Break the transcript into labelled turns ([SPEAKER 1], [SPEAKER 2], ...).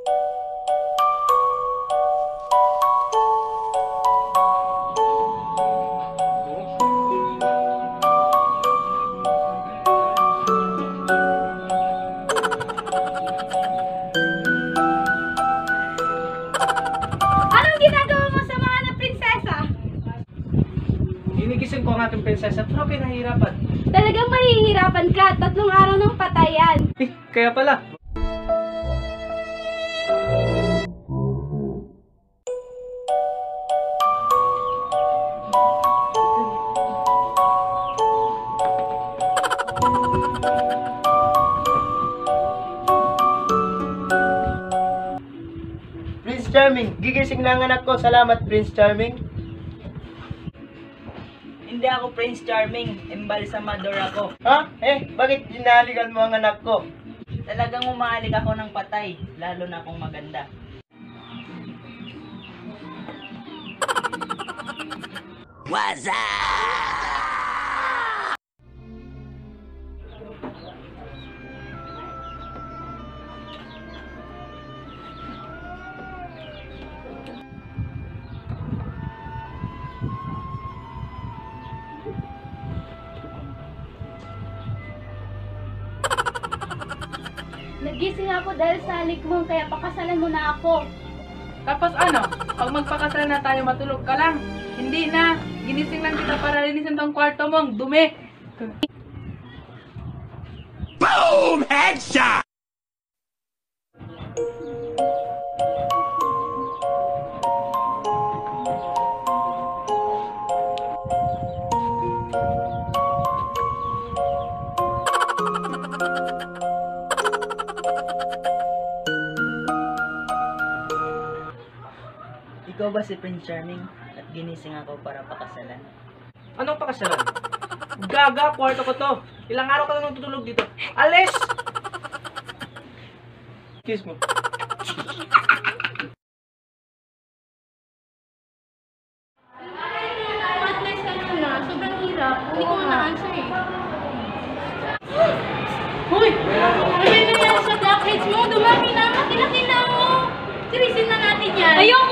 [SPEAKER 1] Ginigising ko ang ating prinsesa pero pinahihirapan.
[SPEAKER 2] Talagang mahihirapan ka. 3 araw ng patayan.
[SPEAKER 1] Kaya pala.
[SPEAKER 3] Prince Charming, gigising na ang anak ko. Salamat, Prince Charming.
[SPEAKER 4] Hindi ako Prince Charming, embalsamador ako.
[SPEAKER 3] Ha? Bakit dinaligan mo ang anak ko?
[SPEAKER 4] Talagang umahalik ako ng patay, lalo na kung maganda. Waza!
[SPEAKER 2] Nagising ako dahil sa halik mo, kaya pakasalan mo na ako.
[SPEAKER 5] Tapos ano, pag magpakasal na tayo matulog ka lang. Hindi na, ginising lang kita para linisin tong kwarto mong dumi.
[SPEAKER 6] Boom! Headshot!
[SPEAKER 4] Ikaw ba si Prince Charming at ginising ako para pakasalan?
[SPEAKER 1] Anong pakasalan? Gaga, kwarto ko to. Ilang araw ka na nang tutulog dito. Alis! Kiss mo.
[SPEAKER 2] Advice ka muna. Sobrang hirap. Hindi ko na-answer eh. Hoy! Ano yung nangyari sa blackheads mo? Dumami na. Makilaki na mo. Sirisin na natin yan. Ayoko